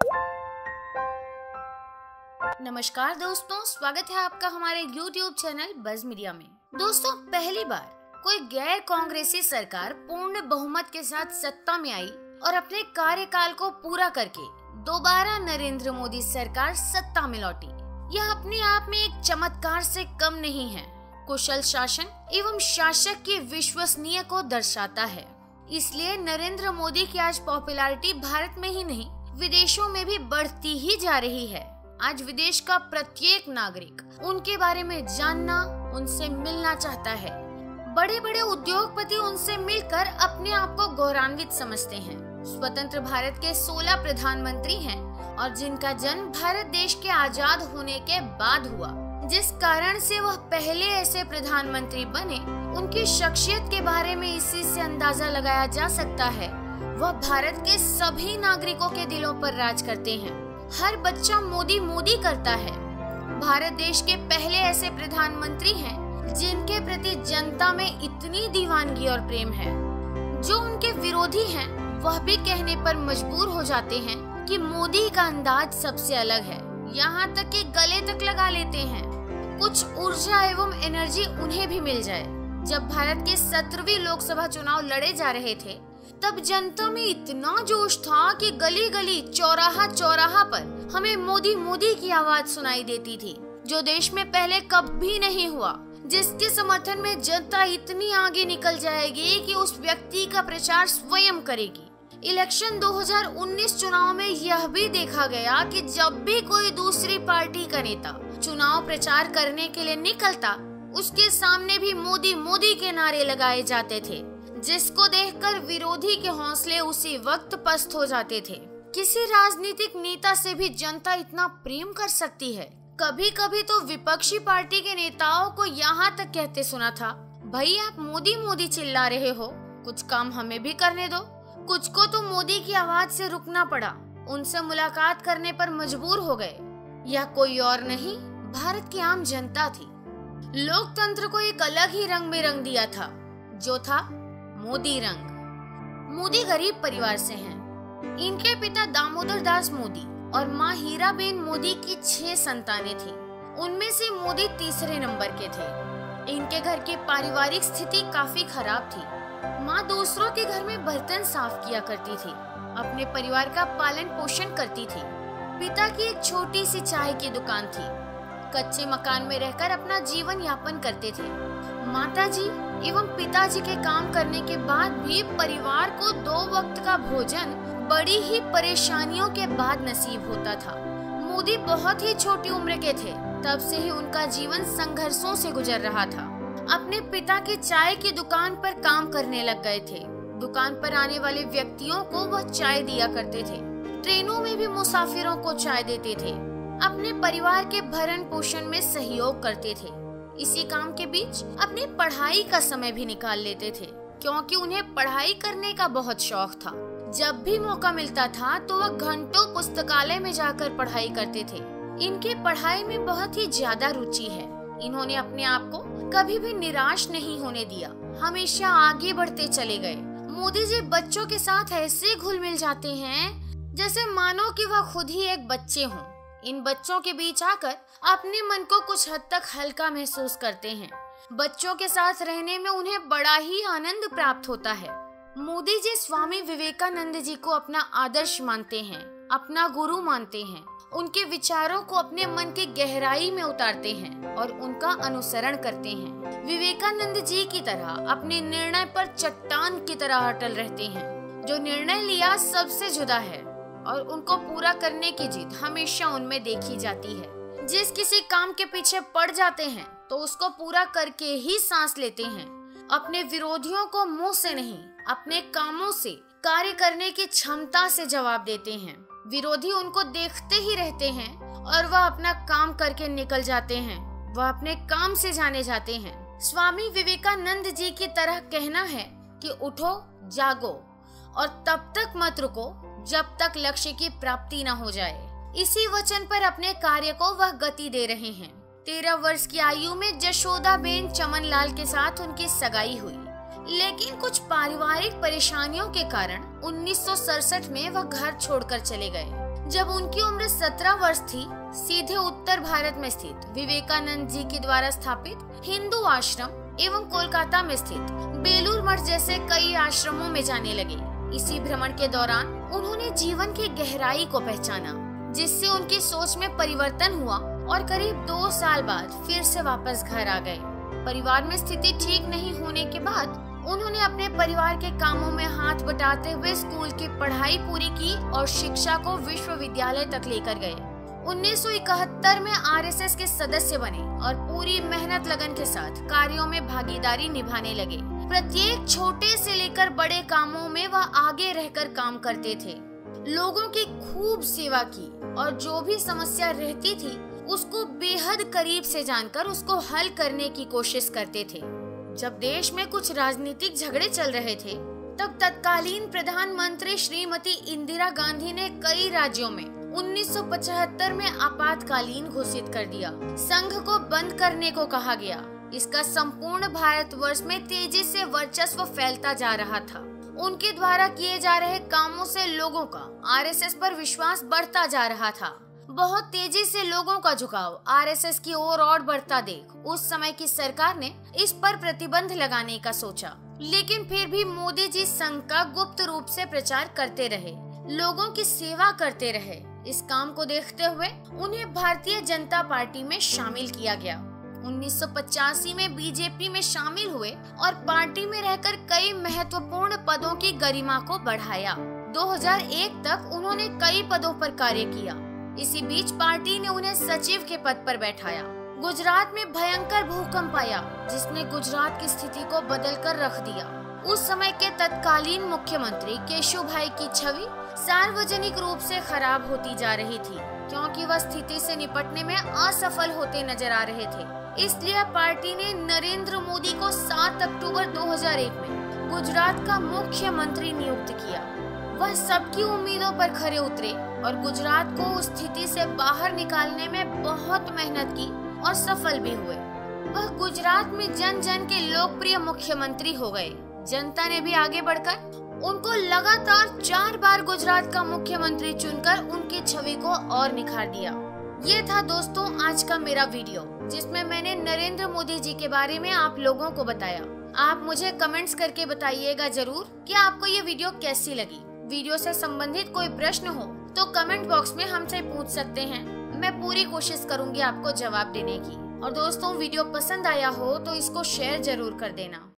नमस्कार दोस्तों, स्वागत है आपका हमारे YouTube चैनल बज मीडिया में। दोस्तों, पहली बार कोई गैर कांग्रेसी सरकार पूर्ण बहुमत के साथ सत्ता में आई और अपने कार्यकाल को पूरा करके दोबारा नरेंद्र मोदी सरकार सत्ता में लौटी। यह अपने आप में एक चमत्कार से कम नहीं है, कुशल शासन एवं शासक की विश्वसनीय को दर्शाता है। इसलिए नरेंद्र मोदी की आज पॉपुलैरिटी भारत में ही नहीं विदेशों में भी बढ़ती ही जा रही है। आज विदेश का प्रत्येक नागरिक उनके बारे में जानना, उनसे मिलना चाहता है। बड़े बड़े उद्योगपति उनसे मिलकर अपने आप को गौरवान्वित समझते हैं। स्वतंत्र भारत के 16 प्रधानमंत्री हैं और जिनका जन्म भारत देश के आजाद होने के बाद हुआ, जिस कारण से वह पहले ऐसे प्रधानमंत्री बने। उनकी शख्सियत के बारे में इसी से अंदाजा लगाया जा सकता है। वह भारत के सभी नागरिकों के दिलों पर राज करते हैं। हर बच्चा मोदी मोदी करता है। भारत देश के पहले ऐसे प्रधानमंत्री हैं जिनके प्रति जनता में इतनी दीवानगी और प्रेम है। जो उनके विरोधी हैं वह भी कहने पर मजबूर हो जाते हैं कि मोदी का अंदाज सबसे अलग है। यहाँ तक कि गले तक लगा लेते हैं। कुछ ऊर्जा एवं एनर्जी उन्हें भी मिल जाए। जब भारत के 17वीं लोकसभा चुनाव लड़े जा रहे थे, तब जनता में इतना जोश था कि गली गली, चौराहा चौराहा पर हमें मोदी मोदी की आवाज सुनाई देती थी, जो देश में पहले कभी नहीं हुआ। जिसके समर्थन में जनता इतनी आगे निकल जाएगी कि उस व्यक्ति का प्रचार स्वयं करेगी। इलेक्शन 2019 चुनाव में यह भी देखा गया कि जब भी कोई दूसरी पार्टी का नेता चुनाव प्रचार करने के लिए निकलता, उसके सामने भी मोदी मोदी के नारे लगाए जाते थे, जिसको देखकर विरोधी के हौसले उसी वक्त पस्त हो जाते थे। किसी राजनीतिक नेता से भी जनता इतना प्रेम कर सकती है। कभी कभी तो विपक्षी पार्टी के नेताओं को यहाँ तक कहते सुना था, भाई आप मोदी मोदी चिल्ला रहे हो, कुछ काम हमें भी करने दो। कुछ को तो मोदी की आवाज से रुकना पड़ा, उनसे मुलाकात करने पर मजबूर हो गए। यह कोई और नहीं, भारत की आम जनता थी। लोकतंत्र को एक अलग ही रंग में रंग दिया था, जो था मोदी रंग। मोदी गरीब परिवार से हैं। इनके पिता दामोदर दास मोदी और माँ हीराबेन मोदी की 6 संतानें थी। उनमें से मोदी तीसरे नंबर के थे। इनके घर की पारिवारिक स्थिति काफी खराब थी। माँ दूसरों के घर में बर्तन साफ किया करती थी, अपने परिवार का पालन पोषण करती थी। पिता की एक छोटी सी चाय की दुकान थी। कच्चे मकान में रहकर अपना जीवन यापन करते थे। माताजी एवं पिताजी के काम करने के बाद भी परिवार को 2 वक्त का भोजन बड़ी ही परेशानियों के बाद नसीब होता था। मोदी बहुत ही छोटी उम्र के थे, तब से ही उनका जीवन संघर्षों से गुजर रहा था। अपने पिता की चाय की दुकान पर काम करने लग गए थे। दुकान पर आने वाले व्यक्तियों को वह चाय दिया करते थे। ट्रेनों में भी मुसाफिरों को चाय देते थे। अपने परिवार के भरण पोषण में सहयोग करते थे। इसी काम के बीच अपनी पढ़ाई का समय भी निकाल लेते थे, क्योंकि उन्हें पढ़ाई करने का बहुत शौक था। जब भी मौका मिलता था तो वह घंटों पुस्तकालय में जाकर पढ़ाई करते थे। इनकी पढ़ाई में बहुत ही ज्यादा रुचि है। इन्होंने अपने आप को कभी भी निराश नहीं होने दिया, हमेशा आगे बढ़ते चले गए। मोदी जी बच्चों के साथ ऐसे घुल मिल जाते हैं जैसे मानो कि वह खुद ही एक बच्चे हों। इन बच्चों के बीच आकर अपने मन को कुछ हद तक हल्का महसूस करते हैं। बच्चों के साथ रहने में उन्हें बड़ा ही आनंद प्राप्त होता है। मोदी जी स्वामी विवेकानंद जी को अपना आदर्श मानते हैं, अपना गुरु मानते हैं। उनके विचारों को अपने मन की गहराई में उतारते हैं और उनका अनुसरण करते हैं। विवेकानंद जी की तरह अपने निर्णय पर चट्टान की तरह अटल रहते हैं। जो निर्णय लिया सबसे जुदा है और उनको पूरा करने की जिद हमेशा उनमें देखी जाती है। जिस किसी काम के पीछे पड़ जाते हैं तो उसको पूरा करके ही सांस लेते हैं। अपने विरोधियों को मुंह से नहीं, अपने कामों से, कार्य करने की क्षमता से जवाब देते हैं। विरोधी उनको देखते ही रहते हैं और वह अपना काम करके निकल जाते हैं। वह अपने काम से जाने जाते हैं। स्वामी विवेकानंद जी की तरह कहना है कि उठो, जागो और तब तक मत रुको जब तक लक्ष्य की प्राप्ति न हो जाए। इसी वचन पर अपने कार्य को वह गति दे रहे हैं। 13 वर्ष की आयु में जशोदाबेन चमनलाल के साथ उनकी सगाई हुई, लेकिन कुछ पारिवारिक परेशानियों के कारण 1967 में वह घर छोड़कर चले गए। जब उनकी उम्र 17 वर्ष थी, सीधे उत्तर भारत में स्थित विवेकानंद जी के द्वारा स्थापित हिंदू आश्रम एवं कोलकाता में स्थित बेलूर मठ जैसे कई आश्रमों में जाने लगे। इसी भ्रमण के दौरान उन्होंने जीवन की गहराई को पहचाना, जिससे उनकी सोच में परिवर्तन हुआ और करीब 2 साल बाद फिर से वापस घर आ गए। परिवार में स्थिति ठीक नहीं होने के बाद उन्होंने अपने परिवार के कामों में हाथ बटाते हुए स्कूल की पढ़ाई पूरी की और शिक्षा को विश्वविद्यालय तक लेकर गए। 1971 में आरएसएस के सदस्य बने और पूरी मेहनत लगन के साथ कार्यों में भागीदारी निभाने लगे। प्रत्येक छोटे से लेकर बड़े कामों में वह आगे रहकर काम करते थे। लोगों की खूब सेवा की और जो भी समस्या रहती थी उसको बेहद करीब से जानकर उसको हल करने की कोशिश करते थे। जब देश में कुछ राजनीतिक झगड़े चल रहे थे, तब तत्कालीन प्रधानमंत्री श्रीमती इंदिरा गांधी ने कई राज्यों में 1975 में आपातकालीन घोषित कर दिया। संघ को बंद करने को कहा गया। इसका संपूर्ण भारतवर्ष में तेजी से वर्चस्व फैलता जा रहा था। उनके द्वारा किए जा रहे कामों से लोगों का आरएसएस पर विश्वास बढ़ता जा रहा था। बहुत तेजी से लोगों का झुकाव आरएसएस की ओर और बढ़ता देख उस समय की सरकार ने इस पर प्रतिबंध लगाने का सोचा, लेकिन फिर भी मोदी जी संघ का गुप्त रूप से प्रचार करते रहे, लोगों की सेवा करते रहे। इस काम को देखते हुए उन्हें भारतीय जनता पार्टी में शामिल किया गया। 1985 में बीजेपी में शामिल हुए और पार्टी में रहकर कई महत्वपूर्ण पदों की गरिमा को बढ़ाया। 2001 तक उन्होंने कई पदों पर कार्य किया। इसी बीच पार्टी ने उन्हें सचिव के पद पर बैठाया। गुजरात में भयंकर भूकंप आया, जिसने गुजरात की स्थिति को बदलकर रख दिया। उस समय के तत्कालीन मुख्यमंत्री केशुभाई की छवि सार्वजनिक रूप से खराब होती जा रही थी, क्योंकि वह स्थिति से निपटने में असफल होते नजर आ रहे थे। इसलिए पार्टी ने नरेंद्र मोदी को 7 अक्टूबर 2001 में गुजरात का मुख्यमंत्री नियुक्त किया। वह सबकी उम्मीदों पर खरे उतरे और गुजरात को उस स्थिति से बाहर निकालने में बहुत मेहनत की और सफल भी हुए। वह गुजरात में जन जन के लोकप्रिय मुख्यमंत्री हो गए। जनता ने भी आगे बढ़कर उनको लगातार 4 बार गुजरात का मुख्यमंत्री चुनकर उनकी छवि को और निखार दिया। ये था दोस्तों आज का मेरा वीडियो, जिसमें मैंने नरेंद्र मोदी जी के बारे में आप लोगों को बताया। आप मुझे कमेंट्स करके बताइएगा जरूर कि आपको ये वीडियो कैसी लगी। वीडियो से संबंधित कोई प्रश्न हो तो कमेंट बॉक्स में हमसे पूछ सकते हैं। मैं पूरी कोशिश करूंगी आपको जवाब देने की। और दोस्तों वीडियो पसंद आया हो तो इसको शेयर जरूर कर देना।